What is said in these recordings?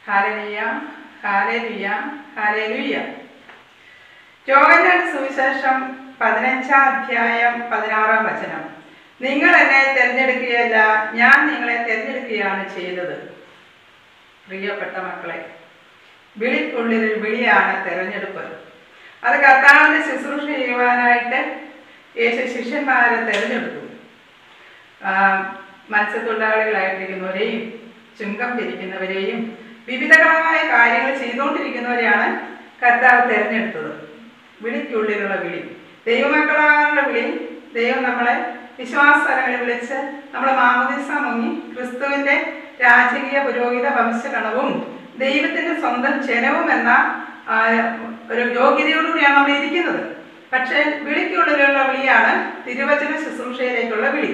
Hallelujah, ഹല്ലേലൂയ, hallelujah. യോഹന്നാന്റെ സുവിശേഷം 15-ാം അധ്യായം 16-ാം വചനം. നിങ്ങൾ എന്നെ തിരഞ്ഞെടുക്കുകയല്ല, ഞാൻ നിങ്ങളെ തിരഞ്ഞെടുക്കുകയാണ് ചെയ്തത്. പ്രിയപ്പെട്ട മക്കളെ, വിളിക്കുള്ളിൽ വിളിയാണ് തിരഞ്ഞെടുപ്പ്. അത് കർത്താവിന്റെ ശുശ്രൂഷ ചെയ്യുവാനായിട്ട് യേശു ശിഷ്യന്മാരെ തിരഞ്ഞെടുത്തു. മത്സ്യത്തൊഴിലാളികളായിട്ടിരിക്കുന്നവരെയും ചുങ്കം പിരിക്കുന്നവരെയും വിവിധങ്ങളായ കാര്യങ്ങൾ ചെയ്തുകൊണ്ടിരിക്കുന്നവരെയാണ് കർത്താവ് തിരഞ്ഞെടുത്തത്. വിളിക്കുള്ളിലുള്ള വിളി, ദൈവമക്കളാകുന്ന വിളി. ദൈവം നമ്മളെ വിശ്വാസതലങ്ങളിൽ വിളിച്ച് നമ്മളെ മാമോദീസ മുങ്ങി ക്രിസ്തുവിന്റെ രാജകീയ പുരോഹിത വംശഗണവും ദൈവത്തിന്റെ സ്വന്തം ജനവും എന്ന ഒരു യോഗ്യതയോടുകൂടിയാണ് നമ്മൾ ഇരിക്കുന്നത്. പക്ഷേ വിളിക്കുള്ളിലുള്ള വിളിയാണ് തിരുവചന ശുശ്രൂഷയിലേക്കുള്ള വിളി.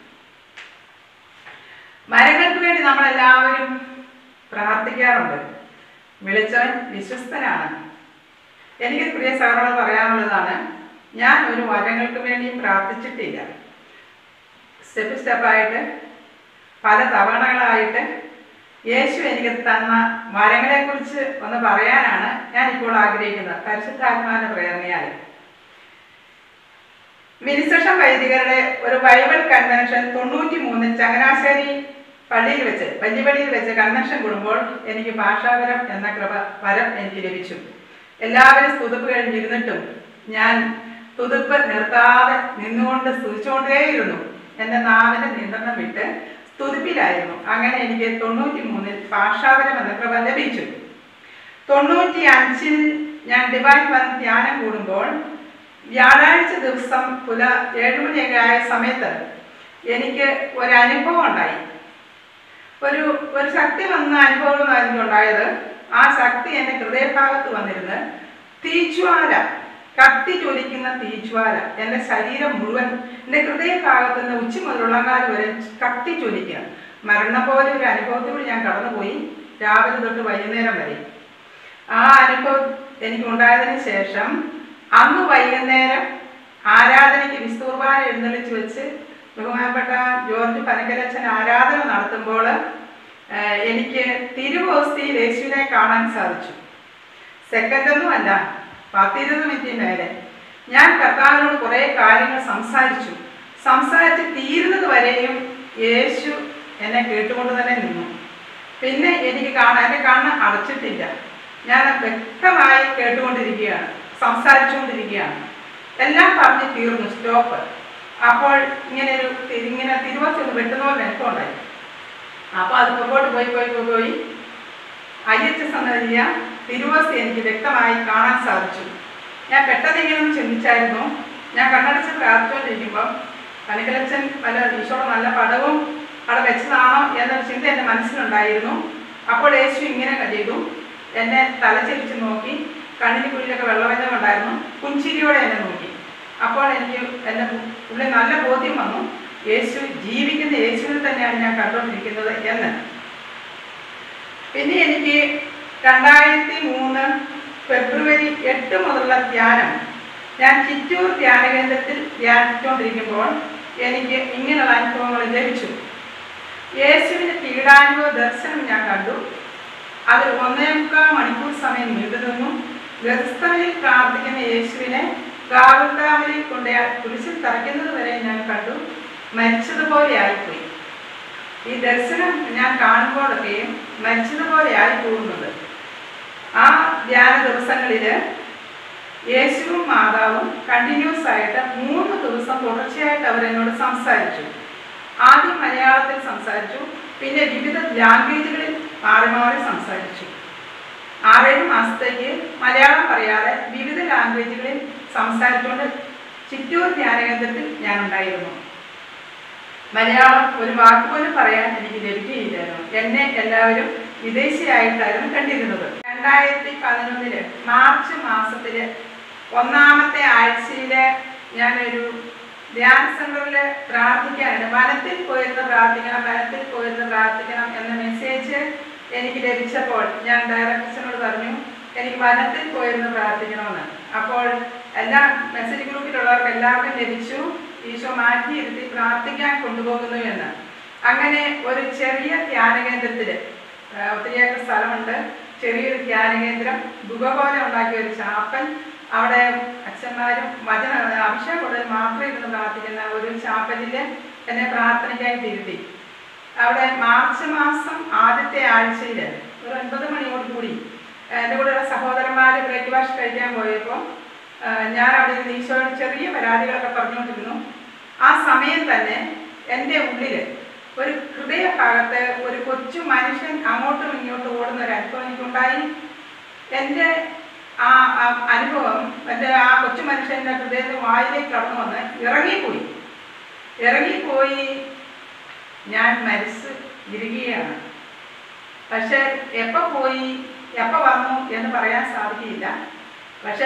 മരങ്ങൾക്ക് വേണ്ടി നമ്മളെല്ലാവരും പ്രാർത്ഥിക്കാറുണ്ട്. വിളിച്ചവൻ വിശ്വസ്തനാണ്. എനിക്ക് പ്രിയ സഹോദരനോട് പറയാനുള്ളതാണ്, ഞാൻ ഒരു വരങ്ങൾക്ക് വേണ്ടിയും പ്രാർത്ഥിച്ചിട്ടില്ല. സ്റ്റെപ്പായിട്ട് പല തവണകളായിട്ട് യേശു എനിക്ക് തന്ന വരങ്ങളെക്കുറിച്ച് ഒന്ന് പറയാനാണ് ഞാൻ ഇപ്പോൾ ആഗ്രഹിക്കുന്നത്. പരിശുദ്ധാത്മാവിന്റെ പ്രേരണയാൽ മിനിസേഷൻ വൈദികരുടെ ഒരു ബൈബിൾ കൺവെൻഷൻ 93 ചങ്ങനാശ്ശേരി പള്ളിയിൽ വെച്ച് പല്ലിപ്പള്ളിയിൽ വെച്ച് കൺവെൻഷൻ കൂടുമ്പോൾ എനിക്ക് ഭാഷാവരം എന്ന വരം എനിക്ക് ലഭിച്ചു. എല്ലാവരും സ്തുതിപ്പ് കഴിഞ്ഞിരുന്നിട്ടും ഞാൻ സ്തുതിപ്പ് നിർത്താതെ നിന്നുകൊണ്ട് സ്തുതിച്ചുകൊണ്ടേയിരുന്നു. എൻ്റെ നാവിനെ നിയന്ത്രണം വിട്ട് സ്തുതിപ്പിലായിരുന്നു. അങ്ങനെ എനിക്ക് 93 ഭാഷാവരം എന്ന കൃപ ലഭിച്ചു. 95 ഞാൻ ഡിവൈൻ വൻ ധ്യാനം കൂടുമ്പോൾ വ്യാഴാഴ്ച ദിവസം 7 മണിയൊക്കെ ആയ സമയത്ത് എനിക്ക് ഒരനുഭവം ഉണ്ടായി. ഒരു ശക്തി വന്ന അനുഭവമായിരുന്നു ഉണ്ടായത്. ആ ശക്തി എൻ്റെ ഹൃദയഭാഗത്ത് വന്നിരുന്ന് തീജ്വാല, കത്തി ജ്വലിക്കുന്ന തീജ്വാല എൻ്റെ ശരീരം മുഴുവൻ, എൻ്റെ ഹൃദയഭാഗത്ത് നിന്ന് ഉച്ച മുതലുള്ള കാലം വരെ കത്തി ജ്വലിക്കുക. മരണം പോലെ ഒരു അനുഭവത്തിലൂടെ ഞാൻ കടന്നുപോയി, രാവിലെ തൊട്ട് വൈകുന്നേരം വരെ. ആ അനുഭവം എനിക്കുണ്ടായതിനു ശേഷം അന്ന് വൈകുന്നേരം ആരാധനയ്ക്ക് വിശുദ്ധ കുർബാന എഴുന്നള്ളിച്ച് വെച്ച് ബഹുമാനപ്പെട്ട ജോർജ് പനക്കലച്ചൻ ആരാധന നടത്തുമ്പോൾ എനിക്ക് തിരുവോസ്തിയിൽ യേശുവിനെ കാണാൻ സാധിച്ചു. സെക്കൻഡൊന്നുമല്ല, 10-20 മിനിറ്റിന് മേലെ ഞാൻ കർത്താവിനോട് കുറേ കാര്യങ്ങൾ സംസാരിച്ച് തീരുന്നത് വരെയും യേശു എന്നെ കേട്ടുകൊണ്ട് തന്നെ നിന്നു. പിന്നെ എനിക്ക് എൻ്റെ കണ്ണ് അടച്ചിട്ടില്ല. ഞാൻ വ്യക്തമായി കേട്ടുകൊണ്ടിരിക്കുകയാണ്, സംസാരിച്ചുകൊണ്ടിരിക്കുകയാണ്. എല്ലാം പറഞ്ഞ് തീർന്നു, സ്റ്റോപ്പ്. അപ്പോൾ ഇങ്ങനെ തിരുവോസ്തി ഒന്ന് വെട്ടുന്ന പോലെ എനിക്കുണ്ടായി. അപ്പോൾ അത് പുറകോട്ട് പോയി IHS എന്ന തിരുവോസ്തി എനിക്ക് വ്യക്തമായി കാണാൻ സാധിച്ചു. ഞാൻ പെട്ടെന്ന് ഇങ്ങനെ ചിന്തിച്ചായിരുന്നു. ഞാൻ കണ്ണടച്ച് പ്രാർത്ഥിച്ചുകൊണ്ടിരിക്കുമ്പം പനക്കലച്ചൻ ഈശോയുടെ നല്ല പടവും അവിടെ വെച്ചതാണോ എന്നൊരു ചിന്ത എൻ്റെ മനസ്സിലുണ്ടായിരുന്നു. അപ്പോൾ യേശു ഇങ്ങനെ ചെയ്തു, എന്നെ തലചരിച്ച് നോക്കി, കണ്ണിന് കുഴിയിലൊക്കെ വെള്ളവെള്ളം ഉണ്ടായിരുന്നു, പുഞ്ചിരിയോടെ എന്നെ നോക്കി. അപ്പോൾ എനിക്ക് എൻ്റെ ഉള്ളിൽ നല്ല ബോധ്യം വന്നു, യേശു ജീവിക്കുന്ന യേശുവിൽ തന്നെയാണ് ഞാൻ കണ്ടുകൊണ്ടിരിക്കുന്നത് എന്ന്. പിന്നെ എനിക്ക് 2003 ഫെബ്രുവരി 8 മുതലുള്ള ധ്യാനം, ഞാൻ ചിറ്റൂർ ധ്യാന കേന്ദ്രത്തിൽ ധ്യാനിച്ചുകൊണ്ടിരിക്കുമ്പോൾ എനിക്ക് ഇങ്ങനെയുള്ള അനുഭവങ്ങൾ ലഭിച്ചു. യേശുവിൻ്റെ പീഡാനുഭവ ദർശനം ഞാൻ കണ്ടു. അത് 1.25 മണിക്കൂർ സമയം നീണ്ടുനിന്നു. ഗസ്തനിൽ പ്രാർത്ഥിക്കുന്ന യേശുവിനെ ഗാഗുൽത്താവിൽ കൊണ്ട് കുരിശിൽ തറയ്ക്കുന്നത് വരെ ഞാൻ കണ്ടു. മരിച്ചതുപോലെ ആയിപ്പോയി. ഈ ദർശനം ഞാൻ കാണുമ്പോഴൊക്കെയും മരിച്ചതുപോലെ ആയി പോകുന്നത്. ആ ധ്യാന ദിവസങ്ങളിൽ യേശുവും മാതാവും കണ്ടിന്യൂസ് ആയിട്ട് 3 ദിവസം തുടർച്ചയായിട്ട് അവരെന്നോട് സംസാരിച്ചു. ആദ്യം മലയാളത്തിൽ സംസാരിച്ചു, പിന്നെ വിവിധ ലാംഗ്വേജുകളിൽ മാറി മാറി സംസാരിച്ചു. 6-7 മാസത്തേക്ക് മലയാളം പറയാതെ വിവിധ ലാംഗ്വേജുകളിൽ സംസാരിച്ചുകൊണ്ട് ചിറ്റൂർ ധ്യാനകേന്ദ്രത്തിൽ ഞാൻ ഉണ്ടായിരുന്നു. മലയാളം ഒരു വാക്കുപോലും പറയാൻ എനിക്ക് ലഭിക്കുകയില്ലായിരുന്നു. എന്നെ എല്ലാവരും വിദേശിയായിട്ടായിരുന്നു കണ്ടിരുന്നത്. 2011 മാർച്ച് മാസത്തിൽ 1-ാമത്തെ ആഴ്ചയിൽ ഞാനൊരു ധ്യാന സെന്ററിൽ പ്രാർത്ഥിക്കാനുണ്ട്. വനത്തിൽ പോയിരുന്ന് പ്രാർത്ഥിക്കണം എന്ന മെസ്സേജ് എനിക്ക് ലഭിച്ചപ്പോൾ ഞാൻ ഡയറക്ടറിനോട് പറഞ്ഞു, എനിക്ക് വനത്തിൽ പോയിരുന്ന് പ്രാർത്ഥിക്കണമെന്ന്. അപ്പോൾ എല്ലാ മെസ്സേജ് ഗ്രൂപ്പിലുള്ളവർക്ക് എല്ലാവർക്കും ലഭിച്ചു, ഈശോ മാറ്റിയിരുത്തി പ്രാർത്ഥിക്കാൻ കൊണ്ടുപോകുന്നു എന്ന്. അങ്ങനെ ഒരു ചെറിയ ധ്യാന കേന്ദ്രത്തിൽ ഒത്തിരിയേക്കർ സ്ഥലമുണ്ട്. ചെറിയൊരു ധ്യാന കേന്ദ്രം, ഗുഹ പോലെ ഉണ്ടാക്കിയ ഒരു ചാപ്പൽ, അവിടെ അച്ഛന്മാരും വചന അഭിഷേകം കൂടുതൽ മാത്രം ഇരുന്ന് പ്രാർത്ഥിക്കുന്ന ഒരു ചാപ്പലിൽ എന്നെ പ്രാർത്ഥനയ്ക്കായി തിരുത്തി. അവിടെ മാർച്ച് മാസം ആദ്യത്തെ ആഴ്ചയിൽ ഒരു 9 മണിയോടുകൂടി എൻ്റെ കൂടെയുള്ള സഹോദരന്മാർ ബ്രേക്ക്ഫാസ്റ്റ് കഴിക്കാൻ പോയപ്പോൾ ഞാൻ അവിടെ ഇരുന്ന് ഈശോയോട് ചെറിയ പരാതികളൊക്കെ പറഞ്ഞുകൊണ്ടിരുന്നു. ആ സമയം തന്നെ എൻ്റെ ഉള്ളിൽ ഒരു ഹൃദയഭാഗത്ത് ഒരു കൊച്ചു മനുഷ്യൻ അങ്ങോട്ടും ഇങ്ങോട്ടും ഓടുന്ന ഒരു അനുഭവം എനിക്കുണ്ടായി. എൻ്റെ ആ അനുഭവം എൻ്റെ ആ കൊച്ചു മനുഷ്യൻ്റെ ഹൃദയത്തിൽ വായിലേക്ക് കടന്നു വന്ന് ഇറങ്ങിപ്പോയി ഞാൻ മരിച്ച് ഇരിക്കുകയാണ്. പക്ഷെ എപ്പോൾ പോയി എപ്പോൾ വന്നു എന്ന് പറയാൻ സാധിക്കില്ല. പക്ഷേ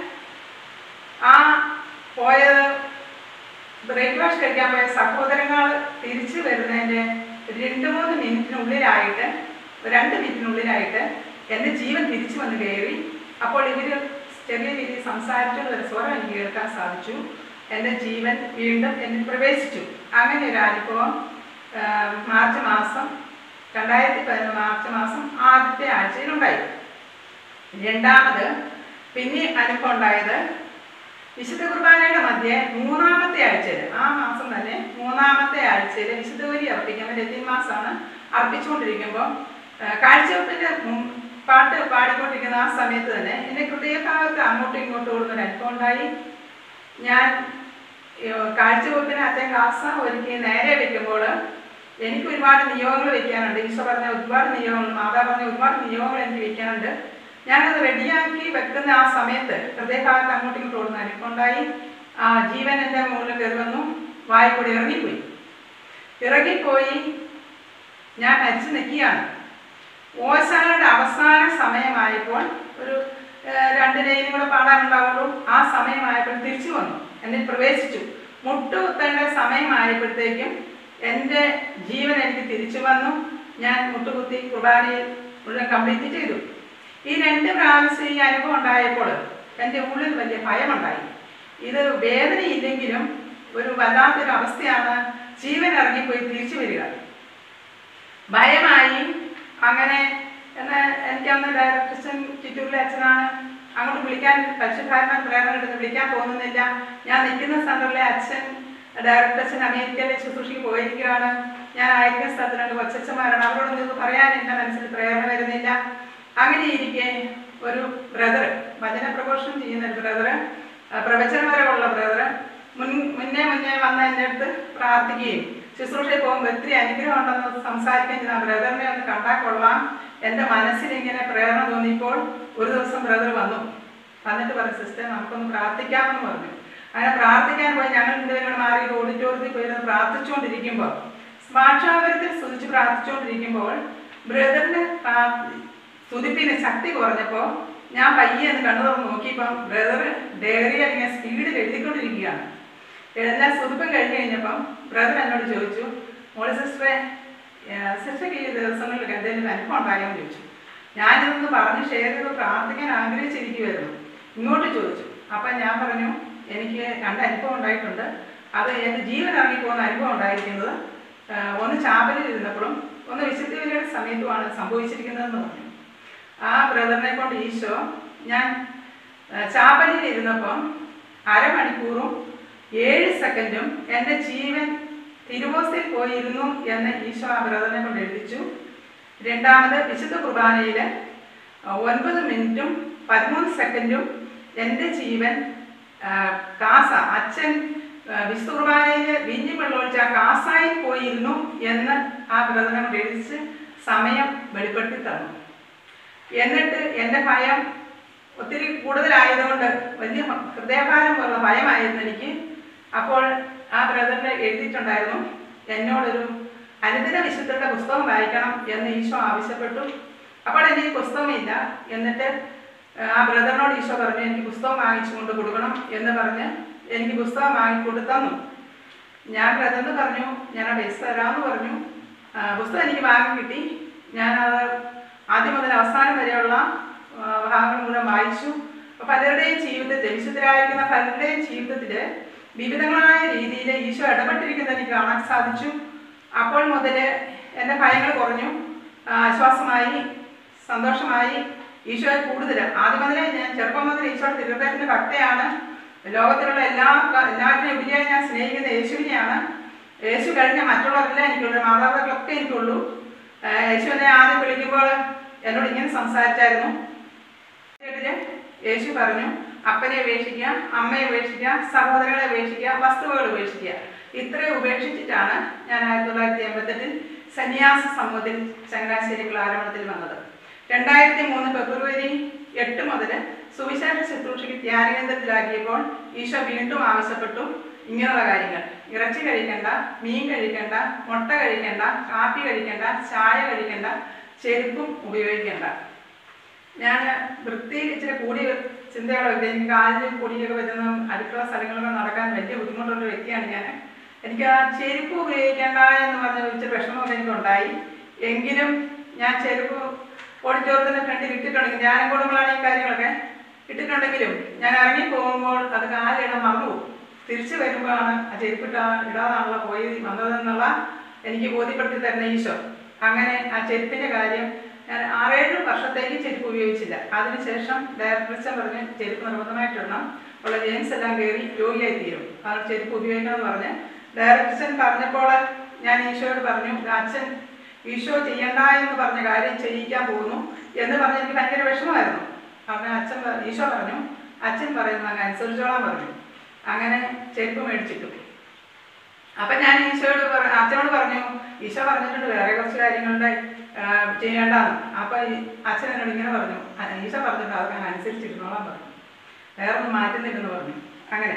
ആ പോയത് ബ്രേക്ക്ഫാസ്റ്റ് കഴിക്കാൻ പോയ സഹോദരങ്ങൾ തിരിച്ചു വരുന്നതിൻ്റെ 2-3 മിനിറ്റിനുള്ളിലായിട്ട് 2 മിനിറ്റിനുള്ളിലായിട്ട് എൻ്റെ ജീവൻ തിരിച്ചു വന്ന് കയറി. അപ്പോൾ ഇവർ ചെറിയ രീതിയിൽ സംസാരിച്ചുകൊണ്ട് ഒരു സ്വരം എനിക്ക് കേൾക്കാൻ സാധിച്ചു. എൻ്റെ ജീവൻ വീണ്ടും എന്നിൽ പ്രവേശിച്ചു. അങ്ങനെ ഒരു അനുഭവം മാർച്ച് മാസം 2011 മാർച്ച് മാസം ആദ്യത്തെ ആഴ്ചയിലുണ്ടായി. രണ്ടാമത് പിന്നെ അനുഭവം ഉണ്ടായത് വിശുദ്ധ കുർബാനയുടെ മധ്യേ 3-ാമത്തെ ആഴ്ചയിൽ, ആ മാസം തന്നെ 3-ാമത്തെ ആഴ്ചയിൽ വിശുദ്ധ ബലി അർപ്പിക്കുമ്പോൾ ലത്തീൻ മാസമാണ് അർപ്പിച്ചുകൊണ്ടിരിക്കുമ്പോൾ കാഴ്ചവെപ്പിൻ്റെ പാട്ട് പാടിക്കൊണ്ടിരിക്കുന്ന ആ സമയത്ത് തന്നെ എൻ്റെ ഹൃദയഭാഗത്ത് അങ്ങോട്ടും ഇങ്ങോട്ടും ഓടുന്നൊരു അനുഭവം ഉണ്ടായി. ഞാൻ കാഴ്ചവെപ്പിന് അച്ഛൻ കാസ ഒരുക്കി നേരെ വയ്ക്കുമ്പോൾ എനിക്ക് ഒരുപാട് നിയോഗങ്ങൾ വയ്ക്കാനുണ്ട്. ഈശോ പറഞ്ഞ ഒരുപാട് നിയോഗങ്ങൾ, മാതാവ് പറഞ്ഞ ഒരുപാട് നിയോഗങ്ങൾ എനിക്ക് വയ്ക്കാനുണ്ട്. ഞാനത് റെഡിയാക്കി വെക്കുന്ന ആ സമയത്ത് ഹൃദയഭാഗത്ത് അങ്ങോട്ടും ഇങ്ങോട്ടും ഓടുന്ന അനുഭവം ഉണ്ടായി. ആ ജീവൻ എൻ്റെ മുകളിൽ കയറി വന്നു, വായിക്കൂടി ഇറങ്ങിപ്പോയി ഞാൻ മരിച്ചു നിൽക്കുകയാണ്. ഓശാനയുടെ അവസാന സമയമായപ്പോൾ ഒരു 2 ലൈനും കൂടെ പാടാനുണ്ടാവുള്ളൂ. ആ സമയമായപ്പോൾ തിരിച്ചു വന്നു, എന്നിൽ പ്രവേശിച്ചു. മുട്ടുകുത്തേണ്ട സമയമായപ്പോഴത്തേക്കും എൻ്റെ ജീവൻ എനിക്ക് തിരിച്ചു വന്നു. ഞാൻ മുട്ടുകുത്തി കുർബാനയിൽ മുഴുവൻ കംപ്ലീറ്റ് ചെയ്തു. ഈ 2 പ്രാവശ്യം ഈ അനുഭവം ഉണ്ടായപ്പോൾ എൻ്റെ ഉള്ളിൽ വലിയ ഭയമുണ്ടായി. ഇത് വേദനയില്ലെങ്കിലും ഒരു വല്ലാത്തൊരു അവസ്ഥയാണ് ജീവൻ ഇറങ്ങിപ്പോയി തിരിച്ചു വരിക. ഭയമായി. അങ്ങനെ എനിക്കന്ന് ഡയറക്ടർ ചിറ്റൂരിലെ അച്ഛനാണ്, അങ്ങോട്ട് വിളിക്കാൻ പരിശുദ്ധാത്മാ പ്രേരണ കിട്ടുന്നത്, വിളിക്കാൻ തോന്നുന്നില്ല. ഞാൻ നിൽക്കുന്ന സെൻറ്ററിലെ അച്ഛൻ ഡയറക്ടർ അച്ഛൻ അമേരിക്കയിലെ ശുശ്രൂഷയ്ക്ക് പോയിരിക്കുകയാണ്. ഞാൻ ആയിരിക്കുന്ന സ്ഥലത്ത് 2 കൊച്ചച്ഛന്മാരാണ്, അവരോട് നിങ്ങൾക്ക് പറയാൻ എൻ്റെ മനസ്സിൽ പ്രേരണ വരുന്നില്ല. അങ്ങനെ ഇരിക്കെ ഒരു ബ്രദർ, വചന പ്രഘോഷണം ചെയ്യുന്ന ഒരു ബ്രദർ, പ്രവചനപരമുള്ള ബ്രദർ മുന്നേ വന്ന് എൻ്റെ അടുത്ത് പ്രാർത്ഥിക്കുകയും ശുശ്രൂഷയിൽ പോകുമ്പോൾ ഒത്തിരി അനുഗ്രഹം ഉണ്ടെന്ന് സംസാരിക്കാൻ ചെയ്ത ആ ബ്രദറിനെ ഒന്ന് കണ്ടാൽ കൊള്ളാം, എൻ്റെ മനസ്സിലിങ്ങനെ പ്രേരണ തോന്നിയപ്പോൾ ഒരു ദിവസം ബ്രദർ വന്നിട്ട് പറഞ്ഞു, സിസ്റ്റർ നമുക്കൊന്ന് പ്രാർത്ഥിക്കാമെന്ന് പറഞ്ഞു. അങ്ങനെ പ്രാർത്ഥിക്കാൻ പോയി ഞങ്ങൾ 2 പേരും മാറി ഓഡിറ്റോറിയത്തിൽ പോയിരുന്ന് പ്രാർത്ഥിച്ചുകൊണ്ടിരിക്കുമ്പോൾ, സ്മാക്ഷാപരത്തിൽ സ്തുതിച്ച് പ്രാർത്ഥിച്ചുകൊണ്ടിരിക്കുമ്പോൾ ബ്രദറിന് സ്തുതിപ്പിന് ശക്തി കുറഞ്ഞപ്പോൾ ഞാൻ പയ്യെ എന്ന് കണ്ണു തുറന്ന് നോക്കിയപ്പം ബ്രദർ ഡയറിയിൽ ഇങ്ങനെ സ്പീഡിൽ എഴുതിക്കൊണ്ടിരിക്കുകയാണ്. എല്ലാം സ്തുതിപ്പം കഴിഞ്ഞപ്പം ബ്രദർ എന്നോട് ചോദിച്ചു, മോളി സിസ്റ്റർക്ക് ഈ ദിവസങ്ങളിലൊക്കെ എന്തെങ്കിലും അനുഭവം ഉണ്ടായോ എന്ന് ചോദിച്ചു. ഞാനിതൊന്ന് പറഞ്ഞ് ഷെയർ ചെയ്ത് പ്രാർത്ഥിക്കാൻ ആഗ്രഹിച്ചിരിക്കുമായിരുന്നു. ഇങ്ങോട്ട് ചോദിച്ചു. അപ്പം ഞാൻ പറഞ്ഞു, എനിക്ക് 2 അനുഭവം ഉണ്ടായിട്ടുണ്ട്. അത് എൻ്റെ ജീവൻ ഇറങ്ങിപ്പോകുന്ന അനുഭവം ഉണ്ടായിരിക്കുന്നത് ഒന്ന് ചാപ്പലിൽ ഇരുന്നപ്പോഴും ഒന്ന് വിശുദ്ധ ബലിയുടെ സമയത്തുമാണ് സംഭവിച്ചിരിക്കുന്നതെന്ന് പറഞ്ഞു. ആ ബ്രദറിനെ കൊണ്ട് ഈശോ ഞാൻ ചാപ്പലിൽ ഇരുന്നപ്പം 1/2 മണിക്കൂറും 7 സെക്കൻഡും എൻ്റെ ജീവൻ തിരുവോസ്തിൽ പോയിരുന്നു എന്ന് ഈശോ ആ ബ്രദറിനെ കൊണ്ട് എഴുതിച്ചു. രണ്ടാമത് വിശുദ്ധ കുർബാനയിൽ 9 മിനിറ്റും 13 സെക്കൻഡും എൻ്റെ ജീവൻ അച്ഛൻ വിശുദ്ധ കുർബാനയിൽ വീഞ്ഞി വെള്ളമൊഴിച്ച് ആ കാസായിൽ പോയിരുന്നു എന്ന് ആ ബ്രദറിനെ കൊണ്ട് എഴുതിച്ച് സമയം വെളിപ്പെടുത്തി തന്നു. എന്നിട്ട് എൻ്റെ ഭയം ഒത്തിരി കൂടുതലായതുകൊണ്ട് വലിയ ഹൃദയഭാരം പോലുള്ള ഭയമായിരുന്നു എനിക്ക്. അപ്പോൾ ആ ബ്രദറിനെ എഴുതിയിട്ടുണ്ടായിരുന്നു, എന്നോടൊരു അനുദിന വിശുദ്ധരുടെ പുസ്തകം വായിക്കണം എന്ന് ഈശോ ആവശ്യപ്പെട്ടു. അപ്പോൾ എനിക്ക് പുസ്തകമില്ല. എന്നിട്ട് ആ ബ്രദറിനോട് ഈശോ പറഞ്ഞു, എനിക്ക് പുസ്തകം വാങ്ങിച്ചു കൊണ്ട് കൊടുക്കണം എന്ന് പറഞ്ഞ് എനിക്ക് പുസ്തകം വാങ്ങിക്കൊണ്ട് തന്നു. ഞാൻ ബ്രദറിന് പറഞ്ഞു, ഞാൻ ആ പൈസ തരാമെന്ന് പറഞ്ഞു. പുസ്തകം എനിക്ക് വാങ്ങി കിട്ടി. ഞാനത് ആദ്യം മുതൽ അവസാനം വരെയുള്ള ഭാഗങ്ങൾ മുഴുവൻ വായിച്ചു. അപ്പോൾ പലരുടെയും ജീവിതത്തിൽ, വിശുദ്ധരായിരിക്കുന്ന പലരുടെയും ജീവിതത്തിൽ വിവിധങ്ങളായ രീതിയിൽ ഈശോ ഇടപെട്ടിരിക്കുന്നത് എനിക്ക് കാണാൻ സാധിച്ചു. അപ്പോൾ മുതൽ എൻ്റെ ഭയങ്ങൾ കുറഞ്ഞു. ആശ്വാസമായി, സന്തോഷമായി. ഈശോയെ കൂടുതൽ ആദ്യം മുതലേ ഞാൻ ചെറുപ്പം മുതൽ ഈശോയുടെ തിരുഹൃദയത്തിൻ്റെ ഭക്തയാണ്. ലോകത്തിലുള്ള എല്ലാറ്റിനും ഉപരിയായി ഞാൻ സ്നേഹിക്കുന്ന യേശുവിനെയാണ്. യേശു കഴിഞ്ഞ മറ്റുള്ളവരെല്ലാം എനിക്കുള്ളൂ, മാതാപിതാക്കളൊക്കെ എനിക്കുള്ളൂ. യേശുവിനെ ആദ്യം വിളിക്കുമ്പോൾ എന്നോട് ഇങ്ങനെ സംസാരിച്ചായിരുന്നു. യേശു പറഞ്ഞു, അപ്പനെ ഉപേക്ഷിക്കുക, അമ്മയെ ഉപേക്ഷിക്കുക, സഹോദരങ്ങളെ ഉപേക്ഷിക്കുക, വസ്തുവകൾ ഉപേക്ഷിക്കുക. ഇത്രയും ഉപേക്ഷിച്ചിട്ടാണ് ഞാൻ 1988 സന്യാസ സമൂഹത്തിൽ ചങ്ങനാശ്ശേരി ക്ലാരമണത്തിൽ വന്നത്. 2003 ഫെബ്രുവരി 8 മുതൽ സുവിശേഷ ശുശ്രൂഷയ്ക്ക് ധ്യാനകേന്ദ്രത്തിലാക്കിയപ്പോൾ ഈശോ വീണ്ടും ആവശ്യപ്പെട്ടു ഇങ്ങനെയുള്ള കാര്യങ്ങൾ: ഇറച്ചി കഴിക്കണ്ട, മീൻ കഴിക്കണ്ട, മുട്ട കഴിക്കണ്ട, കാപ്പി കഴിക്കണ്ട, ചായ കഴിക്കണ്ട, ചെരുപ്പും ഉപയോഗിക്കണ്ട. ഞാൻ വൃത്തിയിൽ ഇച്ചിരി കൂടിയ ചിന്തയുള്ള വ്യക്തി. എനിക്ക് കാലിൽ പൊടിയൊക്കെ വരുന്ന അടുക്കള സ്ഥലങ്ങളൊക്കെ നടക്കാൻ വലിയ ബുദ്ധിമുട്ടുള്ള വ്യക്തിയാണ് ഞാൻ. എനിക്ക് ആ ചെരുപ്പ് ഉപയോഗിക്കേണ്ട എന്ന് പറഞ്ഞ ഇച്ചിരി വിഷമമൊക്കെ എനിക്കുണ്ടായി. എങ്കിലും ഞാൻ ചെരുപ്പ് ഓഡിറ്റോറിയത്തിൻ്റെ ഫ്രണ്ടിൽ ഇട്ടിട്ടുണ്ടെങ്കിൽ, ധ്യാനം കൂടുമ്പോഴാണ് ഈ കാര്യങ്ങളൊക്കെ ഇട്ടിട്ടുണ്ടെങ്കിലും ഞാൻ ഇറങ്ങി പോകുമ്പോൾ അത് കാലിടാൻ മറന്നുപോകും. തിരിച്ചു വരുമ്പോഴാണ് ആ ഇടാതാണല്ലോ പോയി വന്നതെന്നുള്ള എനിക്ക് ബോധ്യപ്പെടുത്തി തരുന്ന ഈശോ. അങ്ങനെ ആ ചെരുപ്പിൻ്റെ കാര്യം ഞാൻ 6-7 വർഷത്തേക്ക് ചെരുപ്പ് ഉപയോഗിച്ചില്ല. അതിനുശേഷം ഡയറക്ടർ പറഞ്ഞ് ചെരുപ്പ് നിർബന്ധമായിട്ടിടണം, ഉള്ള ജെയിംസ് എല്ലാം കയറി രോഗിയായി തീരും, കാരണം ചെരുപ്പ് ഉപയോഗിക്കണമെന്ന് പറഞ്ഞ് ഡയറക്ടർ പറഞ്ഞപ്പോൾ ഞാൻ ഈശോയോട് പറഞ്ഞു, അച്ഛൻ ഈശോ ചെയ്യണ്ട എന്ന് പറഞ്ഞ കാര്യം ചെയ്യിക്കാൻ പോകുന്നു എന്ന് പറഞ്ഞ് എനിക്ക് ഭയങ്കര വിഷമമായിരുന്നു. അപ്പം ഈശോ പറഞ്ഞു, അച്ഛൻ പറയുന്നത് അങ്ങ് അനുസരിച്ചോളാൻ പറഞ്ഞു. അങ്ങനെ ചെരുപ്പ് മേടിച്ചിട്ടു. അപ്പം ഞാൻ അച്ഛനോട് പറഞ്ഞു, ഈശോ പറഞ്ഞിട്ടുണ്ട് വേറെ കുറച്ച് കാര്യങ്ങളുടെ ചെയ്യേണ്ടെന്ന്. അപ്പം അച്ഛൻ എന്നോട് ഇങ്ങനെ പറഞ്ഞു, ഈശോ പറഞ്ഞിട്ടുണ്ട് അതൊക്കെ ഞാൻ അനുസരിച്ചിരുന്നോളാൻ പറഞ്ഞു, വേറെ ഒന്നും മാറ്റുന്നില്ലെന്ന് പറഞ്ഞു. അങ്ങനെ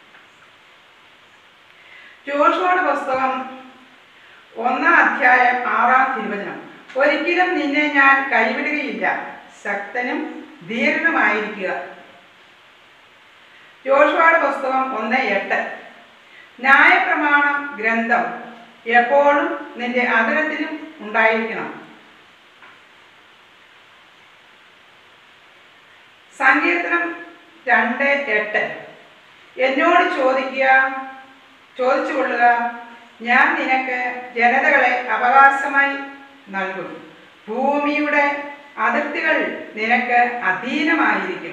ജോഷുവയുടെ പുസ്തകം 1-ാം അധ്യായം 6-ാം തിരുവചനം: ഒരിക്കലും നിന്നെ ഞാൻ കൈവിടുകയില്ല, ശക്തനും ധീരനുമായിരിക്കുക. ജോഷുവയുടെ പുസ്തകം 1:8: ന്യായപ്രമാണം ഗ്രന്ഥം എപ്പോഴും നിന്റെ അതിരത്തിലും ഉണ്ടായിരിക്കണം. സങ്കീർത്തനം 2:8: എന്നോട് ചോദിച്ചു കൊള്ളുക, ഞാൻ നിനക്ക് ജനതകളെ അവകാശമായി നൽകും, ഭൂമിയുടെ അതിർത്തികൾ നിനക്ക് അധീനമായിരിക്കും.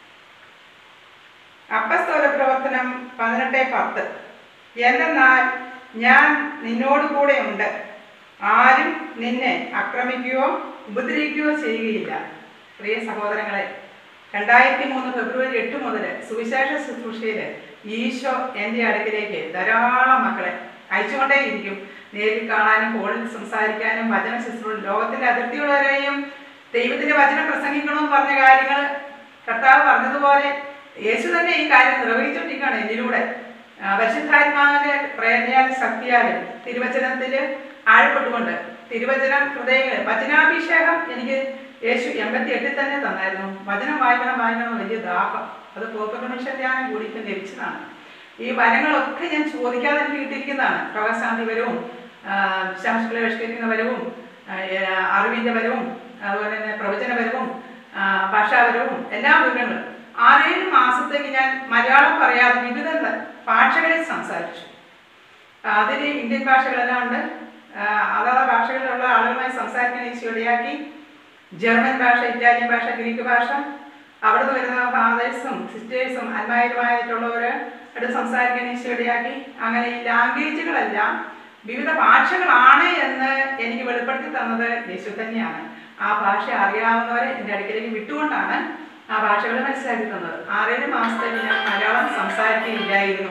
അപ്പസ്തോല പ്രവർത്തനം 18:10: എന്തെന്നാൽ ഞാൻ നിന്നോട് കൂടെ ഉണ്ട്, ആരും നിന്നെ ആക്രമിക്കുകയോ ഉപദ്രവിക്കുകയോ ചെയ്യുകയില്ല. പ്രിയ സഹോദരങ്ങളെ, 2003 ഫെബ്രുവരി 8 മുതൽ സുവിശേഷ ശുശ്രൂഷയിൽ ഈശോ എൻ്റെ അടുക്കിലേക്ക് ധാരാളം മക്കളെ അയച്ചുകൊണ്ടേയിരിക്കും. നേരിൽ കാണാനും ഫോണിൽ സംസാരിക്കാനും വചന ശുശ്രൂഷ, ലോകത്തിൻ്റെ അതിർത്തികൾ വരെയും ദൈവത്തിൻ്റെ വചനം പ്രസംഗിക്കണമെന്ന് പറഞ്ഞ കാര്യങ്ങൾ കർത്താവ് പറഞ്ഞതുപോലെ യേശു തന്നെ ഈ കാര്യം നിർവഹിച്ചുകൊണ്ടിരിക്കുകയാണ് എന്നിലൂടെ. പരിശുദ്ധാത്മാവിൻ്റെ പ്രേരണയാലും ശക്തിയാലും തിരുവചനത്തിൽ ആഴപ്പെട്ടുകൊണ്ട് തിരുവചനം ഹൃദയങ്ങൾ വചനാഭിഷേകം എനിക്ക് യേശു 88 തന്നെ തന്നായിരുന്നു. വചനം വായിക്കണം വലിയ ദാഹം. അത് പൂർവ്വമനുഷ്യ ധ്യാനം കൂടി ലഭിച്ചതാണ്. ഈ വരങ്ങളൊക്കെ ഞാൻ ചോദിക്കാതെ എനിക്ക് കിട്ടിയിരിക്കുന്നതാണ്. പ്രകാശാന്തി വരവും ശാസ്ത്രങ്ങളെ വിഷ്കരിക്കുന്ന വരവും അറിവിൻ്റെ വരവും അതുപോലെ തന്നെ പ്രവചനപരവും ഭാഷാപരവും എല്ലാ വിവരങ്ങളും 6-7 മാസത്തേക്ക് ഞാൻ മലയാളം പറയാതെ വിവിധ ഭാഷകളിൽ സംസാരിച്ചു. അതിൽ ഇന്ത്യൻ ഭാഷകളെല്ലാം ഉണ്ട്. അതാത് ഭാഷകളിലുള്ള ആളുകളുമായി സംസാരിക്കാൻ ഈശോയാക്കി. ജർമ്മൻ ഭാഷ, ഇറ്റാലിയൻ ഭാഷ, ഗ്രീക്ക് ഭാഷ, അവിടെ നിന്ന് വരുന്ന ഫാദേഴ്സും സിസ്റ്റേഴ്സും അന്മാരുമായിട്ടുള്ളവർ അവിടെ സംസാരിക്കാൻ ഈശോയാക്കി. അങ്ങനെ ഈ ലാംഗ്വേജുകളെല്ലാം വിവിധ ഭാഷകളാണ് എന്ന് എനിക്ക് വെളിപ്പെടുത്തി തന്നത് യേശു തന്നെയാണ്. ആ ഭാഷ അറിയാവുന്നവരെ എൻ്റെ അടുക്കലേക്ക് വിട്ടുകൊണ്ടാണ് ആ ഭാഷകൾ മനസ്സിലാക്കി തന്നത്. 6-7 മാസത്തേക്ക് ഞാൻ മലയാളം സംസാരിക്കുകയില്ലായിരുന്നു.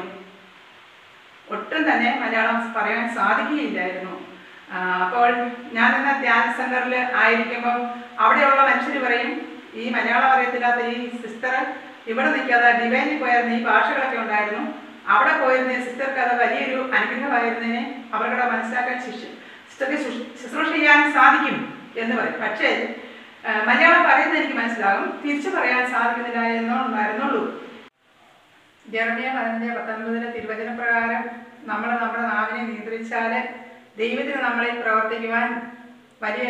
ഒട്ടും തന്നെ മലയാളം പറയാൻ സാധിക്കുകയില്ലായിരുന്നു. അപ്പോൾ ഞാനിന്ന് ധ്യാന സെൻ്ററിൽ ആയിരിക്കുമ്പം അവിടെയുള്ള മനുഷ്യർ പറയും, ഈ മലയാളം അറിയത്തില്ലാത്ത ഈ സിസ്റ്റർ ഇവിടെ നിൽക്കാതെ ഡിവൈനിൽ പോയായിരുന്നു, ഈ ഭാഷകളൊക്കെ ഉണ്ടായിരുന്നു, അവിടെ പോയിരുന്ന സിസ്റ്റർക്ക് അത് വലിയൊരു അനുഗ്രഹമായിരുന്നതിനെ അവർക്കടെ മനസ്സിലാക്കാൻ സിസ്റ്റർക്ക് ശുശ്രൂഷ ചെയ്യാൻ സാധിക്കും എന്ന് പറയും. പക്ഷേ മലയാളം പറയുന്നത് എനിക്ക് മനസ്സിലാകും, തിരിച്ചു പറയാൻ സാധിക്കുന്നില്ല എന്നുണ്ടായിരുന്നുള്ളൂ. ജെറമിയ 11:19 തിരുവചന പ്രകാരം നമ്മൾ നമ്മുടെ നാവിനെ നിയന്ത്രിച്ചാൽ ദൈവത്തിന് നമ്മളിൽ പ്രവർത്തിക്കുവാൻ വലിയ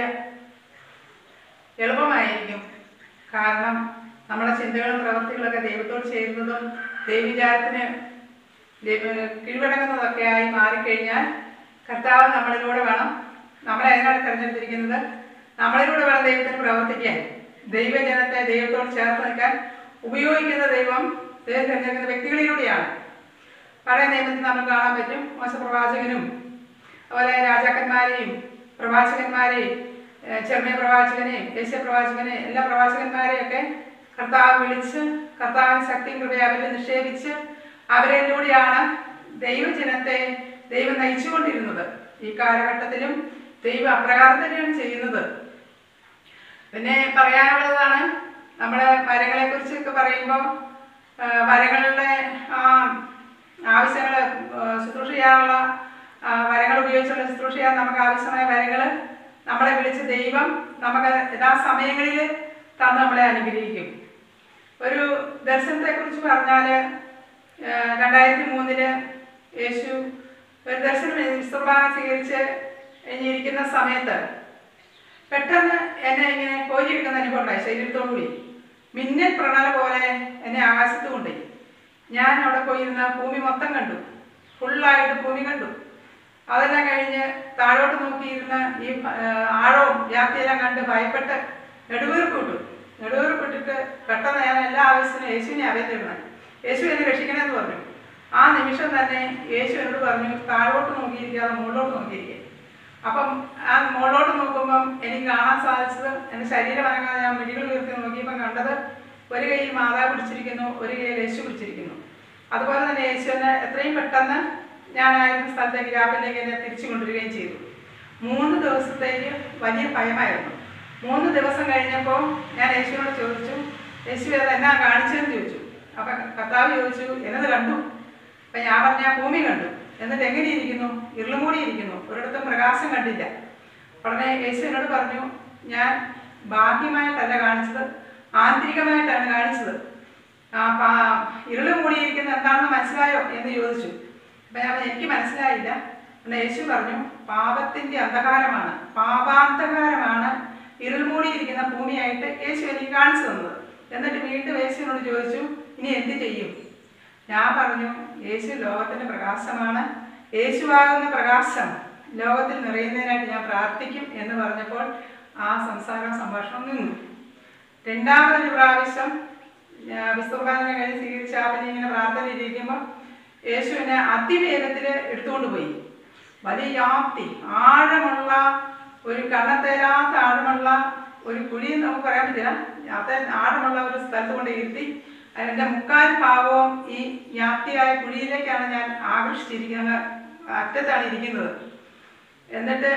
എളുപ്പമായിരിക്കും. കാരണം നമ്മുടെ ചിന്തകളും പ്രവൃത്തികളൊക്കെ ദൈവത്തോട് ചേരുന്നതും ദൈവവിചാരത്തിന് കീഴ്വഴങ്ങുന്നതൊക്കെയായി മാറിക്കഴിഞ്ഞാൽ കർത്താവ് നമ്മളിലൂടെ വേണം. നമ്മളെ അതിനാണ് തിരഞ്ഞെടുത്തിരിക്കുന്നത്. നമ്മളിലൂടെ വേണം ദൈവത്തിന് പ്രവർത്തിക്കാൻ. ദൈവജനത്തെ ദൈവത്തോട് ചേർത്ത് നിൽക്കാൻ ഉപയോഗിക്കുന്ന ദൈവം തിരഞ്ഞെടുക്കുന്ന വ്യക്തികളിലൂടെയാണ്. പഴയ നിയമത്തിൽ നമുക്ക് കാണാൻ പറ്റും. മോശപ്രവാചകനും അതുപോലെ രാജാക്കന്മാരെയും പ്രവാചകന്മാരെയും ചെറിയ പ്രവാചകനെയും യേശയ പ്രവാചകനെയും എല്ലാ പ്രവാചകന്മാരെയൊക്കെ കർത്താവ് വിളിച്ച് കർത്താവിന് ശക്തിയും കൃപയും അവരിൽ നിക്ഷേപിച്ച് അവരിലൂടെയാണ് ദൈവജനത്തെ ദൈവം നയിച്ചുകൊണ്ടിരുന്നത്. ഈ കാലഘട്ടത്തിലും ദൈവം അപ്രകാരം തന്നെയാണ് ചെയ്യുന്നത്. പിന്നെ പറയാനുള്ളതാണ്, നമ്മുടെ മരങ്ങളെ കുറിച്ചൊക്കെ പറയുമ്പോൾ മരങ്ങളുടെ ആവശ്യങ്ങൾ ശുശ്രൂഷ ചെയ്യാനുള്ള വരങ്ങൾ ഉപയോഗിച്ചുള്ള ശുശ്രൂഷ ചെയ്യാൻ നമുക്ക് ആവശ്യമായ വരങ്ങൾ നമ്മളെ വിളിച്ച് ദൈവം നമുക്ക് യഥാസമയങ്ങളിൽ തന്ന് നമ്മളെ അനുഗ്രഹിക്കും. ഒരു ദർശനത്തെക്കുറിച്ച് പറഞ്ഞാൽ 2003 യേശു ഒരു ദർശനം വിശ്രമം സ്വീകരിച്ച് കഴിഞ്ഞിരിക്കുന്ന സമയത്ത് പെട്ടെന്ന് എന്നെ ഇങ്ങനെ കോരിയെടുക്കുന്ന അനുഭവം ഉണ്ടായി. ശരീരത്തോടുകൂടി മിന്നൽ പ്രണല പോലെ എന്നെ ആകാശത്ത് കൊണ്ടുപോയി. ഞാൻ അവിടെ പോയിരുന്ന ഭൂമി മൊത്തം കണ്ടു, ഫുള്ളായിട്ട് ഭൂമി കണ്ടു. അതെല്ലാം കഴിഞ്ഞ് താഴോട്ട് നോക്കിയിരുന്ന ഈ ആഴവും വ്യാപ്തിയെല്ലാം കണ്ട് ഭയപ്പെട്ട് നെടുവീർപ്പിട്ടിട്ട് പെട്ടെന്ന് ഞാൻ എല്ലാ ആവശ്യത്തിനും യേശുവിനെ അറിയത്തിരുന്നത്. യേശു എന്നെ രക്ഷിക്കണമെന്ന് പറഞ്ഞു. ആ നിമിഷം തന്നെ യേശു എന്നോട് പറഞ്ഞു, താഴോട്ട് നോക്കിയിരിക്കാതെ മുകളിലോട്ട് നോക്കിയിരിക്കുക. അപ്പം ആ മുകളിലോട്ട് നോക്കുമ്പം എനിക്ക് കാണാൻ സാധിച്ചത് എൻ്റെ ശരീരം അനങ്ങാതെ ഞാൻ മിഴികൾ ഉയർത്തി നോക്കിയപ്പം കണ്ടത് ഒരു കൈയിൽ മാതാവ് പിടിച്ചിരിക്കുന്നു, ഒരു കൈയിൽ യേശു പിടിച്ചിരിക്കുന്നു. അതുപോലെ തന്നെ യേശുവിനെ എത്രയും പെട്ടെന്ന് ഞാനായിരുന്ന സ്ഥലത്തേക്ക് രാവിലേക്ക് എന്നെ തിരിച്ചു കൊണ്ടുവരികയും ചെയ്തു. 3 ദിവസത്തേക്ക് വലിയ ഭയമായിരുന്നു. 3 ദിവസം കഴിഞ്ഞപ്പോൾ ഞാൻ യേശുവിനോട് ചോദിച്ചു, യേശു അത് എന്നാ കാണിച്ചതെന്ന് ചോദിച്ചു. അപ്പം കർത്താവ് ചോദിച്ചു, എന്നത് കണ്ടു? അപ്പം ഞാൻ പറഞ്ഞ ഭൂമി കണ്ടു. എന്നിട്ട് എങ്ങനെ ഇരിക്കുന്നു? ഇരുളുമൂടി ഇരിക്കുന്നു, ഒരിടത്തും പ്രകാശം കണ്ടില്ല. ഉടനെ യേശു എന്നോട് പറഞ്ഞു, ഞാൻ ബാഹ്യമായിട്ടല്ല കാണിച്ചത്, ആന്തരികമായിട്ടാണ് കാണിച്ചത്. ഇരുള് മൂടിയിരിക്കുന്ന എന്താണെന്ന് മനസ്സിലായോ എന്ന് ചോദിച്ചു. അപ്പം ഞാൻ എനിക്ക് മനസ്സിലായില്ല. പിന്നെ യേശു പറഞ്ഞു, പാപത്തിൻ്റെ അന്ധകാരമാണ്, പാപാന്ധകാരമാണ് ഇരുൾ മൂടിയിരിക്കുന്ന ഭൂമിയായിട്ട് യേശു എനിക്ക് കാണിച്ചു തന്നത്. എന്നിട്ട് വീണ്ടും യേശുവിനോട് ചോദിച്ചു, ഇനി എന്ത് ചെയ്യും? ഞാൻ പറഞ്ഞു, യേശു ലോകത്തിൻ്റെ പ്രകാശമാണ്, യേശുവാകുന്ന പ്രകാശം ലോകത്തിൽ നിറയുന്നതിനായിട്ട് ഞാൻ പ്രാർത്ഥിക്കും എന്ന് പറഞ്ഞപ്പോൾ ആ സംഭാഷണം നിന്നു. രണ്ടാമതൊരു പ്രാവശ്യം വിസ്തുർബാനെ കഴിഞ്ഞ് സ്വീകരിച്ച പിന്നെ ഇങ്ങനെ പ്രാർത്ഥനയിലിരിക്കുമ്പോൾ യേശുവിനെ അതിവേഗത്തിൽ എടുത്തുകൊണ്ട് പോയി. വലിയ വ്യാപ്തി, ആഴമുള്ള ഒരു കണ്ണത്തേരാത്ത ആഴമുള്ള ഒരു കുഴി നമുക്ക് പറയാൻ പറ്റില്ല, ആഴമുള്ള ഒരു സ്ഥലത്ത് കൊണ്ട് ഇരുത്തി അതിൻ്റെ 3/4 ഭാഗവും ഈ വ്യാപ്തിയായ കുഴിയിലേക്കാണ് ഞാൻ ആകർഷിച്ചിരിക്കുന്നത്, അറ്റത്താണ് ഇരിക്കുന്നത്. എന്നിട്ട്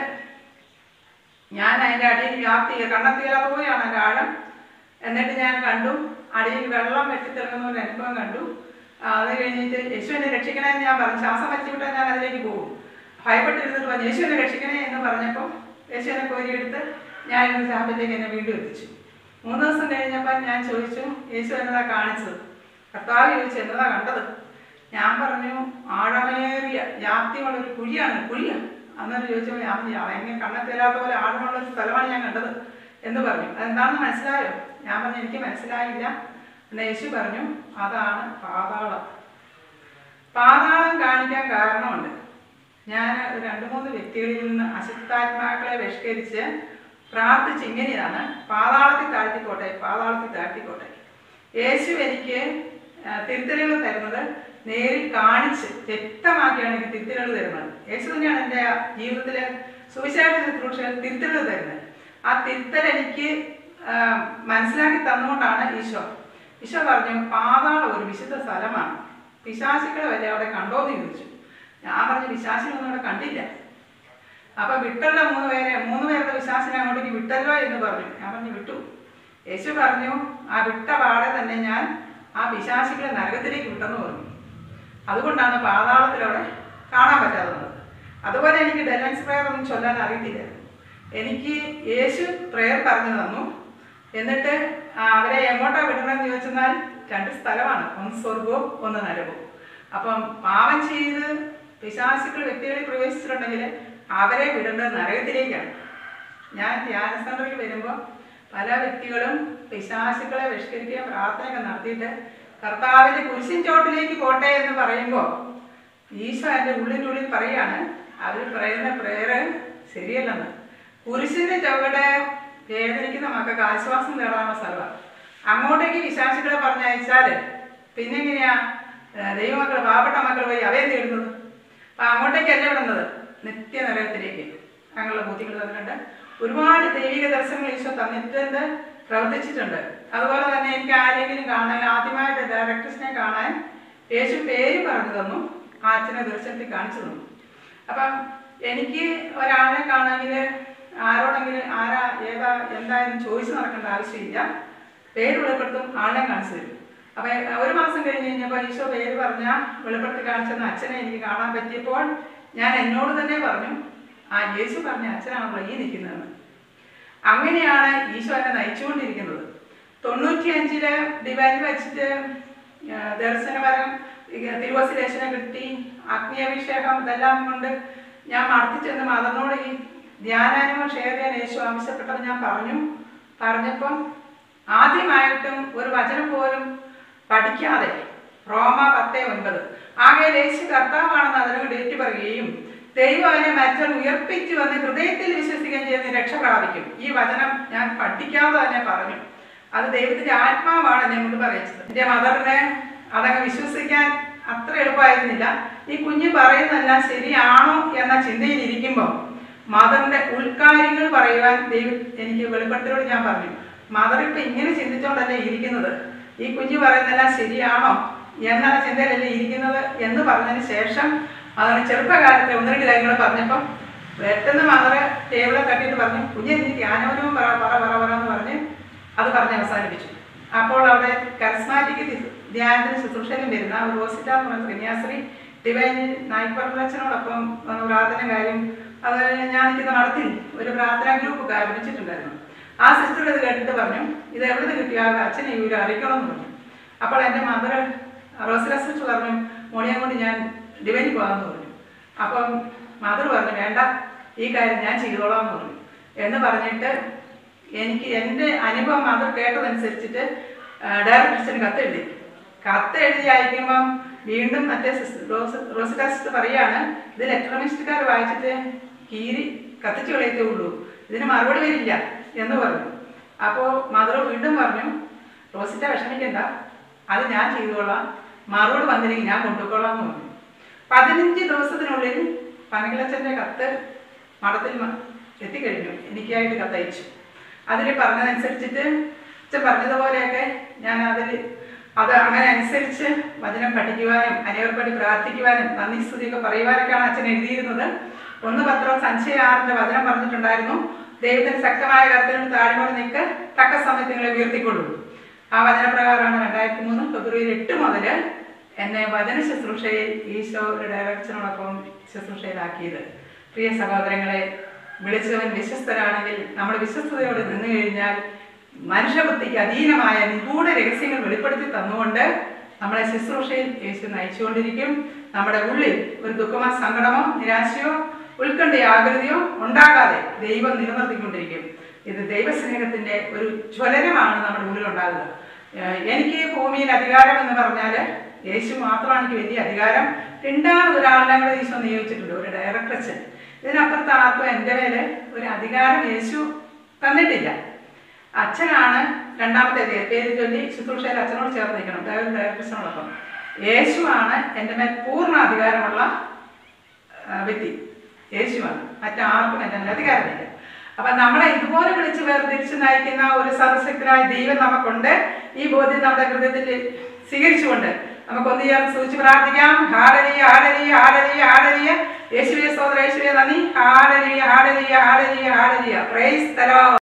ഞാൻ അതിൻ്റെ അടിയിൽ വ്യാപ്തി കണ്ടെത്തിയാത്ത പോലെയാണ് എൻ്റെ ആഴം. എന്നിട്ട് ഞാൻ കണ്ടു അടിയിൽ വെള്ളം വെട്ടിത്തിറങ്ങുന്ന ഒരു അനുഭവം കണ്ടു. അത് കഴിഞ്ഞിട്ട് യേശുവിനെ രക്ഷിക്കണമെന്ന് ഞാൻ പറഞ്ഞു. ശ്വാസം വച്ചുവിട്ടാൽ ഞാൻ അതിലേക്ക് പോകും. ഭയപ്പെട്ടിരുന്നിട്ട് പറഞ്ഞു, യേശുവിനെ രക്ഷിക്കണേ എന്ന് പറഞ്ഞപ്പോൾ യേശുവിനെ കോരിയെടുത്ത് ഞാൻ ഇന്ന് ശാപത്തിലേക്ക് എന്നെ വീണ്ടും എത്തിച്ചു. 3 ദിവസം കഴിഞ്ഞപ്പോൾ ഞാൻ ചോദിച്ചു, യേശു എന്നതാ കാണിച്ചത്? കർത്താവ് ചോദിച്ചു, എന്നതാ കണ്ടത്? ഞാൻ പറഞ്ഞു, ആഴമേറിയ വ്യാപ്തിയുള്ളൊരു കുഴിയാണ്. അന്നേരം ചോദിച്ചപ്പോൾ ഞാൻ എങ്ങനെ കണ്ണെത്തില്ലാത്ത പോലെ ആഴമുള്ളൊരു സ്ഥലമാണ് ഞാൻ കണ്ടത് എന്ന് പറഞ്ഞു. അതെന്താണെന്ന് മനസ്സിലായോ? ഞാൻ പറഞ്ഞു, എനിക്ക് മനസ്സിലായില്ല. പിന്നെ യേശു പറഞ്ഞു, അതാണ് പാതാളം. പാതാളം കാണിക്കാൻ കാരണമുണ്ട്. ഞാൻ 2-3 വ്യക്തികളിൽ നിന്ന് അശുദ്ധാത്മാക്കളെ ബഹിഷ്കരിച്ച് പ്രാർത്ഥിച്ച് ഇങ്ങനെയാണ്, പാതാളത്തിൽ താഴ്ത്തിക്കോട്ടെ. യേശു എനിക്ക് തിരുത്തലുകൾ തരുന്നത് നേരിൽ കാണിച്ച് വ്യക്തമാക്കിയാണ് എനിക്ക് തിരുത്തലുകൾ തരുന്നത്. യേശു തന്നെയാണ് എൻ്റെ ജീവിതത്തിൽ സുവിശേഷ ശുശ്രൂഷകൾ തിരുത്തലുകൾ തരുന്നത്. ആ തിരുത്തൽ എനിക്ക് മനസ്സിലാക്കി തന്നുകൊണ്ടാണ് ഈശോ പറഞ്ഞു, പാതാളം ഒരു വിശുദ്ധ സ്ഥലമാണ്, പിശാചുക്കളെ വരെ അവിടെ കണ്ടോന്ന് ചോദിച്ചു. ഞാൻ പറഞ്ഞു, പിശാചിനൊന്നും അവിടെ കണ്ടില്ല. അപ്പം വിട്ടല്ലോ 3 പേരുടെ പിശാചിനെ അങ്ങോട്ടേക്ക് വിട്ടല്ലോ എന്ന് പറഞ്ഞു. ഞാൻ പറഞ്ഞു, വിട്ടു. യേശു പറഞ്ഞു, ആ വിട്ട പാടെ തന്നെ ഞാൻ ആ പിശാചുക്കളെ നരകത്തിലേക്ക് വിട്ടെന്ന് പറഞ്ഞു. അതുകൊണ്ടാണ് പാതാളത്തിലവിടെ കാണാൻ പറ്റാത്തത്. അതുപോലെ എനിക്ക് ഡെലൻസ് പ്രെയർ ഒന്നും ചൊല്ലാൻ അറിയത്തില്ല. എനിക്ക് യേശു പ്രെയർ പറഞ്ഞു തന്നു. എന്നിട്ട് അവരെ എങ്ങോട്ടാണ് വിടണമെന്ന് ചോദിച്ചെന്നാൽ 2 സ്ഥലമാണ്, ഒന്ന് സ്വർഗവും ഒന്ന് നരകവും. അപ്പം പാപം ചെയ്ത് പിശാചുക്കൾ വ്യക്തികളിൽ പ്രവേശിച്ചിട്ടുണ്ടെങ്കിൽ അവരെ വിടേണ്ടത് നരകത്തിലേക്കാണ്. ഞാൻ ധ്യാന സെൻ്ററിൽ വരുമ്പോൾ പല വ്യക്തികളും പിശാചുക്കളെ ബഹിഷ്കരിക്കുക പ്രാർത്ഥനയൊക്കെ നടത്തിയിട്ട് കർത്താവിൻ്റെ കുരിശിൻ ചോട്ടിലേക്ക് പോട്ടെ എന്ന് പറയുമ്പോൾ ഈശോ എൻ്റെ ഉള്ളിനുള്ളിൽ പറയുകയാണ്, അവർ പറയുന്ന പ്രേയർ ശരിയല്ലെന്ന്. കുരിശിൻ്റെ ചുവടെ വേദനിക്കുന്ന മക്കൾക്ക് ആശ്വാസം നേടാനുള്ള സ്ഥലമാണ്. അങ്ങോട്ടേക്ക് പിശാചുക്കളെ പറഞ്ഞയച്ചാൽ പിന്നെ എങ്ങനെയാ ദൈവമക്കൾ, പാവപ്പെട്ട മക്കൾ പോയി അവയെ തേടുന്നത്? അപ്പം അങ്ങോട്ടേക്കല്ല വിടുന്നത്, നിത്യനരകത്തിലേക്ക്. അങ്ങനെയുള്ള ബുദ്ധികൾ തന്നിട്ടുണ്ട്. ഒരുപാട് ദൈവിക ദർശനങ്ങൾ ഈശോ തന്നിട്ടുണ്ട്, പ്രവർത്തിച്ചിട്ടുണ്ട്. അതുപോലെ തന്നെ എനിക്ക് ആരെങ്കിലും കാണാൻ, ആദ്യമായിട്ട് ഡയറക്ടേഴ്സിനെ കാണാൻ യേശു പേര് പറഞ്ഞു തന്നു, ആ അച്ഛനെ ദർശനത്തിൽ കാണിച്ചു തന്നു. അപ്പം എനിക്ക് ഒരാളെ കാണാമെങ്കിൽ ആരോടെങ്കിലും ആരാ ഏതാ എന്തായാലും ചോദിച്ചു നടക്കേണ്ട ആവശ്യമില്ല, പേര് വെളിപ്പെടുത്തും, ആളെ കാണിച്ചു തരും. അപ്പം 1 മാസം കഴിഞ്ഞ് കഴിഞ്ഞപ്പോൾ ഈശോ പേര് പറഞ്ഞാൽ വെളിപ്പെടുത്തി കാണിച്ചെന്ന അച്ഛനെ എനിക്ക് കാണാൻ പറ്റിയപ്പോൾ ഞാൻ എന്നോട് തന്നെ പറഞ്ഞു, ആ യേശു പറഞ്ഞ അച്ഛനാണല്ലോ ഈ നിൽക്കുന്നതെന്ന്. അങ്ങനെയാണ് ഈശോ എന്നെ നയിച്ചുകൊണ്ടിരിക്കുന്നത്. 95 ഡിവൈനിൽ വെച്ചിട്ട് ദർശനപരം തിരുവസിലേശനെ കിട്ടി, അഗ്നിയഭിഷേകം ഇതെല്ലാം കൊണ്ട് ഞാൻ മടത്തിച്ചെന്ന് മദറിനോട് ഈ ധ്യാനാനുഭവം ഷെയർ ചെയ്യാൻ യേശു ആവശ്യപ്പെട്ടത് ഞാൻ പറഞ്ഞപ്പം ആദ്യമായിട്ടും ഒരു വചനം പോലും പഠിക്കാതെ റോമ 10:9 ആകെ യേശു കർത്താവാണെന്ന് അതിനോട് ഡേറ്റ് പറയുകയും ദൈവം അവനെ മരിച്ചവൻ ഉയർപ്പിച്ചു വന്ന് ഹൃദയത്തിൽ വിശ്വസിക്കുകയും ചെയ്യുന്ന രക്ഷ പ്രാപിക്കും. ഈ വചനം ഞാൻ പഠിക്കാതെ തന്നെ പറഞ്ഞു. അത് ദൈവത്തിന്റെ ആത്മാവാണ് എന്നെ കൊണ്ട് പറയിച്ചത്. എൻ്റെ മദറിനെ അതങ്ങ് വിശ്വസിക്കാൻ അത്ര എളുപ്പമായിരുന്നില്ല. ഈ കുഞ്ഞ് പറയുന്നതെല്ലാം ശരിയാണോ എന്ന ചിന്തയിലിരിക്കുമ്പോൾ മദറിന്റെ ഉൾക്കാര്യങ്ങൾ പറയുവാൻ ദൈവം എനിക്ക് വെളിപ്പെടുത്തലോട് ഞാൻ പറഞ്ഞു. മദർ ഇപ്പം ഇങ്ങനെ ചിന്തിച്ചുകൊണ്ടല്ലേ ഇരിക്കുന്നത്, ഈ കുഞ്ഞ് പറയുന്നതെല്ലാം ശരിയാണോ എന്ന ചിന്തയിലല്ലേ ഇരിക്കുന്നത് എന്ന് പറഞ്ഞതിന് ശേഷം മദറിന് ചെറുപ്പകാലത്തെ 1-2 കാര്യങ്ങൾ പറഞ്ഞപ്പം പെട്ടെന്ന് മദറ് ടേബിളെ തട്ടിയിട്ട് പറഞ്ഞു, കുഞ്ഞ് എനിക്ക് ധ്യാനവും പറ എന്ന് പറഞ്ഞ് അത് പറഞ്ഞ് അവസാനിപ്പിച്ചു. അപ്പോൾ അവിടെ കരിസ്മാറ്റിക് ധ്യാനത്തിന് ശുശ്രൂഷയിലും വരുന്ന ഒരു റോസിറ്റ എന്ന് പറഞ്ഞ കന്യാസ്ത്രീ ഡിവൈൻ നായ്പർച്ചനോടൊപ്പം പ്രാർത്ഥന കാര്യം അത് ഞാനിത് നടത്തി ഒരു പ്രാർത്ഥനാ ഗ്രൂപ്പ് ആരംഭിച്ചിട്ടുണ്ടായിരുന്നു. ആ സിസ്റ്റർ ഇത് കേട്ടിട്ട് പറഞ്ഞു, ഇത് എവിടെ നിന്ന് കിട്ടിയ അച്ഛനെ ഇവർ അറിയിക്കണമെന്ന് പറഞ്ഞു. അപ്പോൾ എൻ്റെ മദർ റോസില സിസ്റ്റർ പറഞ്ഞു, മോണിയെ കൊണ്ട് ഞാൻ ഡിവൈനിൽ പോകാമെന്ന് പറഞ്ഞു. അപ്പം മദർ പറഞ്ഞു, വേണ്ട, ഈ കാര്യം ഞാൻ ചെയ്തോളാം എന്ന് പറഞ്ഞു. എന്ന് പറഞ്ഞിട്ട് എനിക്ക് എൻ്റെ അനുഭവം മദർ കേട്ടതനുസരിച്ചിട്ട് ഡയറക്ടേഴ്സിന് കത്തെഴുതി അയക്കുമ്പം വീണ്ടും മറ്റേ റോസില സിസ്റ്റർ പറയാണ്, ഇത് ലെറ്റർമിസ്റ്റുകാർ വായിച്ചിട്ട് കീരി കത്തിച്ചു കളയത്തേ ഉള്ളൂ, ഇതിന് മറുപടി വരില്ല എന്ന് പറഞ്ഞു. അപ്പോൾ മദർ വീണ്ടും പറഞ്ഞു, റോസിറ്റ വിഷമിക്കണ്ട, അത് ഞാൻ ചെയ്തോളാം, മറുപടി വന്നില്ലെങ്കിൽ ഞാൻ കൊണ്ടുപോയിക്കോളാം എന്ന് പറഞ്ഞു. 15 ദിവസത്തിനുള്ളിൽ പനകിലച്ചൻ്റെ കത്ത് മഠത്തിൽ എത്തിക്കഴിഞ്ഞു. എനിക്കായിട്ട് കത്തയച്ചു. അതിൽ പറഞ്ഞതനുസരിച്ചിട്ട് അച്ഛൻ പറഞ്ഞതുപോലെയൊക്കെ ഞാൻ അത് അങ്ങനെ അനുസരിച്ച് വചനം പഠിക്കുവാനും അനേകർപ്പടി പ്രാർത്ഥിക്കുവാനും നന്ദി സ്തുതിയൊക്കെ പറയുവാനൊക്കെയാണ് അച്ഛൻ എഴുതിയിരുന്നത്. 1 പത്രോസ് 5:6 വചനം പറഞ്ഞിട്ടുണ്ടായിരുന്നു, ദൈവത്തിന് ശക്തമായ കർത്തനോട് താഴ്മോട് നിൽക്ക്, തക്ക സമയത്ത് നിങ്ങളെ ഉയർത്തിക്കൊള്ളൂ. ആ വചനപ്രകാരമാണ് 2003 ഫെബ്രുവരി 8 മുതൽ എന്നെ വചന ശുശ്രൂഷയിൽ ഈശോ ഡയറക്ടറിനോടൊപ്പം ശുശ്രൂഷയിലാക്കിയത്. പ്രിയ സഹോദരങ്ങളെ, വിളിച്ചവൻ വിശ്വസ്തരാണെങ്കിൽ നമ്മൾ വിശ്വസ്തയോട് നിന്നു കഴിഞ്ഞാൽ മനുഷ്യബുദ്ധിക്ക് അധീനമായ നിഗൂഢ രഹസ്യങ്ങൾ വെളിപ്പെടുത്തി തന്നുകൊണ്ട് നമ്മളെ ശുശ്രൂഷയിൽ യേശു നയിച്ചുകൊണ്ടിരിക്കും. നമ്മുടെ ഉള്ളിൽ ഒരു ദുഃഖമോ സങ്കടമോ നിരാശയോ ഉത്കണ്ഠയോ ആകൃതിയോ ഉണ്ടാകാതെ ദൈവം നിലനിർത്തിക്കൊണ്ടിരിക്കും. ഇത് ദൈവസ്നേഹത്തിന്റെ ഒരു ജ്വലനമാണ് നമ്മുടെ ഉള്ളിലുണ്ടാകുന്നത്. എനിക്ക് ഭൂമിയിൽ അധികാരം എന്ന് പറഞ്ഞാൽ യേശു മാത്രമാണ് എനിക്ക് വലിയ അധികാരം. 2ാമത് ഒരാളുടെ കൂടെ ഈശോ നിയോഗിച്ചിട്ടുണ്ട്, ഒരു ഡയറക്ടർ അച്ഛൻ. ഇതിനപ്പുറത്ത് ആർക്കും എൻ്റെ മേലെ ഒരു അധികാരം യേശു തന്നിട്ടില്ല. അച്ഛനാണ് 2ാമത്തെ പേര് ചൊല്ലി ശുശ്രൂഷയിൽ അച്ഛനോട് ചേർന്ന് നിൽക്കണം, ഡയറക്ടേഴ്സിനോടൊപ്പം. യേശുവാണ് എൻ്റെ മേൽ പൂർണ്ണ അധികാരമുള്ള വ്യക്തി. യേശുവാണ്, മറ്റാർക്കും എൻ്റെ മേൽ അധികാരമില്ല. അപ്പം നമ്മളെ ഇതുപോലെ വിളിച്ച് വേർതിരിച്ച് നയിക്കുന്ന ഒരു സർവശക്തനായ ദൈവം നമുക്കുണ്ട്. ഈ ബോധ്യം നമ്മുടെ ഹൃദയത്തിൽ സ്വീകരിച്ചുകൊണ്ട് നമുക്കൊന്ന് ചേർന്ന് സൂചിച്ച് പ്രാർത്ഥിക്കാം. ഹല്ലേലൂയ, ഹല്ലേലൂയ, ഹല്ലേലൂയ, ഹല്ലേലൂയ. യേശുവേ സ്തോത്രം, യേശുവേ നന്ദി. ഹല്ലേലൂയ, ഹല്ലേലൂയ, ഹല്ലേലൂയ, ഹല്ലേലൂയ. Praise the Lord.